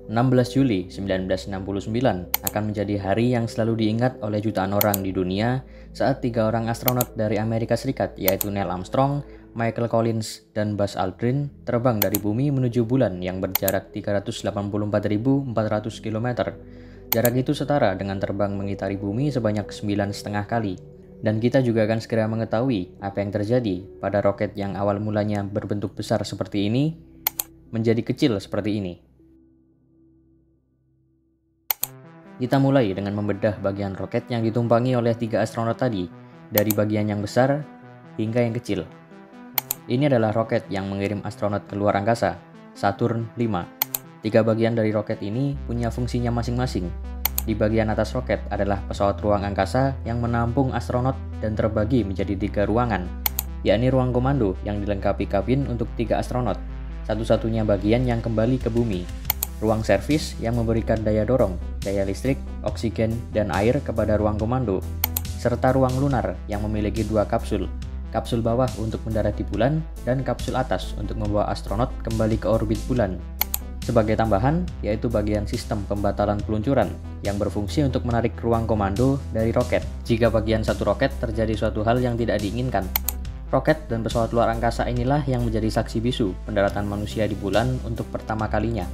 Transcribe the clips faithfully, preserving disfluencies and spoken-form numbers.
enam belas Juli seribu sembilan ratus enam puluh sembilan akan menjadi hari yang selalu diingat oleh jutaan orang di dunia saat tiga orang astronot dari Amerika Serikat yaitu Neil Armstrong, Michael Collins, dan Buzz Aldrin terbang dari bumi menuju bulan yang berjarak tiga ratus delapan puluh empat ribu empat ratus kilometer. Jarak itu setara dengan terbang mengitari bumi sebanyak sembilan koma lima kali. Dan kita juga akan segera mengetahui apa yang terjadi pada roket yang awal mulanya berbentuk besar seperti ini menjadi kecil seperti ini. Kita mulai dengan membedah bagian roket yang ditumpangi oleh tiga astronot tadi, dari bagian yang besar hingga yang kecil. Ini adalah roket yang mengirim astronot ke luar angkasa, Saturn lima. Tiga bagian dari roket ini punya fungsinya masing-masing. Di bagian atas roket adalah pesawat ruang angkasa yang menampung astronot dan terbagi menjadi tiga ruangan, yakni ruang komando yang dilengkapi kabin untuk tiga astronot, satu-satunya bagian yang kembali ke bumi. Ruang servis yang memberikan daya dorong, daya listrik, oksigen, dan air kepada ruang komando, serta ruang lunar yang memiliki dua kapsul, kapsul bawah untuk mendarat di bulan dan kapsul atas untuk membawa astronot kembali ke orbit bulan. Sebagai tambahan, yaitu bagian sistem pembatalan peluncuran yang berfungsi untuk menarik ruang komando dari roket jika bagian satu roket terjadi suatu hal yang tidak diinginkan. Roket dan pesawat luar angkasa inilah yang menjadi saksi bisu pendaratan manusia di bulan untuk pertama kalinya.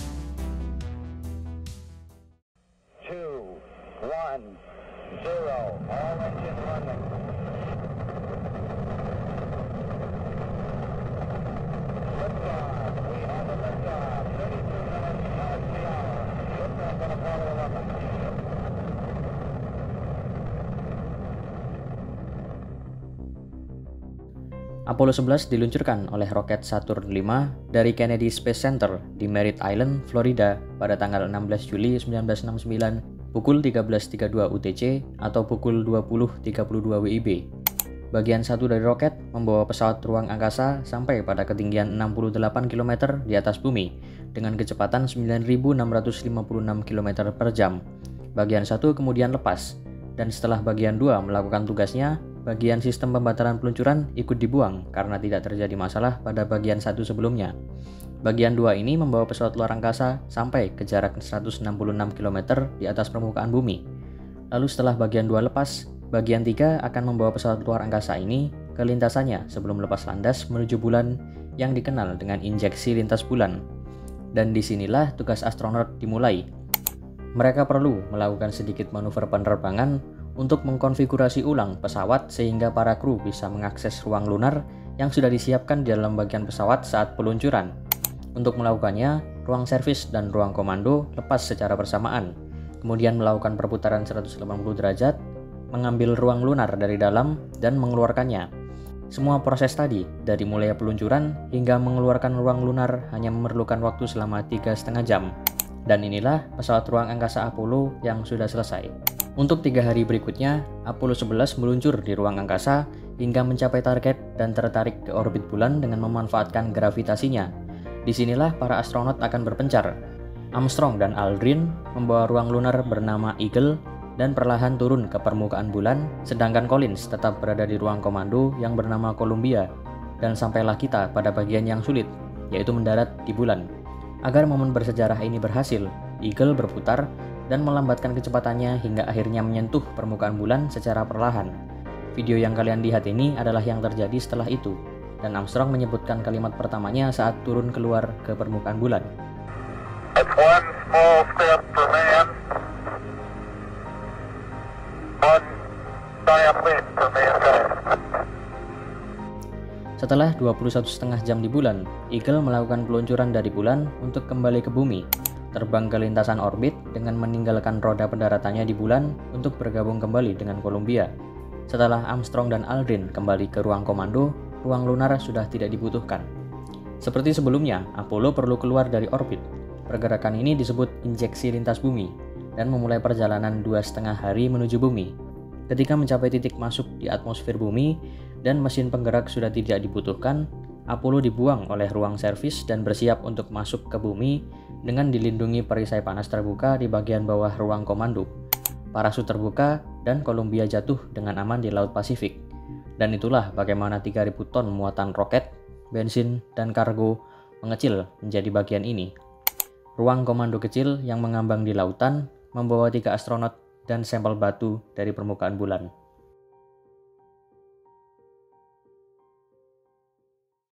Apollo sebelas diluncurkan oleh roket Saturn lima dari Kennedy Space Center di Merritt Island, Florida pada tanggal enam belas Juli seribu sembilan ratus enam puluh sembilan pukul tiga belas tiga puluh dua U T C atau pukul dua puluh tiga puluh dua W I B. Bagian satu dari roket membawa pesawat ruang angkasa sampai pada ketinggian enam puluh delapan kilometer di atas bumi dengan kecepatan sembilan ribu enam ratus lima puluh enam kilometer per jam. Bagian satu kemudian lepas, dan setelah bagian dua melakukan tugasnya, bagian sistem pembatalan peluncuran ikut dibuang karena tidak terjadi masalah pada bagian satu sebelumnya. Bagian dua ini membawa pesawat luar angkasa sampai ke jarak seratus enam puluh enam kilometer di atas permukaan bumi. Lalu setelah bagian dua lepas, bagian tiga akan membawa pesawat luar angkasa ini ke lintasannya sebelum lepas landas menuju bulan yang dikenal dengan injeksi lintas bulan. Dan disinilah tugas astronot dimulai. Mereka perlu melakukan sedikit manuver penerbangan untuk mengkonfigurasi ulang pesawat sehingga para kru bisa mengakses ruang lunar yang sudah disiapkan di dalam bagian pesawat saat peluncuran. Untuk melakukannya, ruang servis dan ruang komando lepas secara bersamaan, kemudian melakukan perputaran seratus delapan puluh derajat, mengambil ruang lunar dari dalam dan mengeluarkannya. Semua proses tadi, dari mulai peluncuran hingga mengeluarkan ruang lunar hanya memerlukan waktu selama tiga setengah jam. Dan inilah pesawat ruang angkasa Apollo yang sudah selesai. Untuk tiga hari berikutnya, Apollo sebelas meluncur di ruang angkasa hingga mencapai target dan tertarik ke orbit bulan dengan memanfaatkan gravitasinya. Disinilah para astronot akan berpencar. Armstrong dan Aldrin membawa ruang lunar bernama Eagle dan perlahan turun ke permukaan bulan, sedangkan Collins tetap berada di ruang komando yang bernama Columbia. Dan sampailah kita pada bagian yang sulit, yaitu mendarat di bulan. Agar momen bersejarah ini berhasil, Eagle berputar dan melambatkan kecepatannya hingga akhirnya menyentuh permukaan bulan secara perlahan. Video yang kalian lihat ini adalah yang terjadi setelah itu, dan Armstrong menyebutkan kalimat pertamanya saat turun keluar ke permukaan bulan. It's one small step for man, one giant leap for mankind. Setelah dua puluh satu setengah jam di bulan, Eagle melakukan peluncuran dari bulan untuk kembali ke bumi, terbang ke lintasan orbit dengan meninggalkan roda pendaratannya di bulan untuk bergabung kembali dengan Columbia. Setelah Armstrong dan Aldrin kembali ke ruang komando, ruang lunar sudah tidak dibutuhkan. Seperti sebelumnya, Apollo perlu keluar dari orbit. Pergerakan ini disebut injeksi lintas bumi dan memulai perjalanan dua setengah hari menuju bumi. Ketika mencapai titik masuk di atmosfer bumi dan mesin penggerak sudah tidak dibutuhkan, Apollo dibuang oleh ruang servis dan bersiap untuk masuk ke bumi dengan dilindungi perisai panas terbuka di bagian bawah ruang komando. Parasut terbuka dan Columbia jatuh dengan aman di Laut Pasifik. Dan itulah bagaimana tiga ribu ton muatan roket, bensin, dan kargo mengecil menjadi bagian ini. ruang komando kecil yang mengambang di lautan membawa tiga astronot dan sampel batu dari permukaan bulan.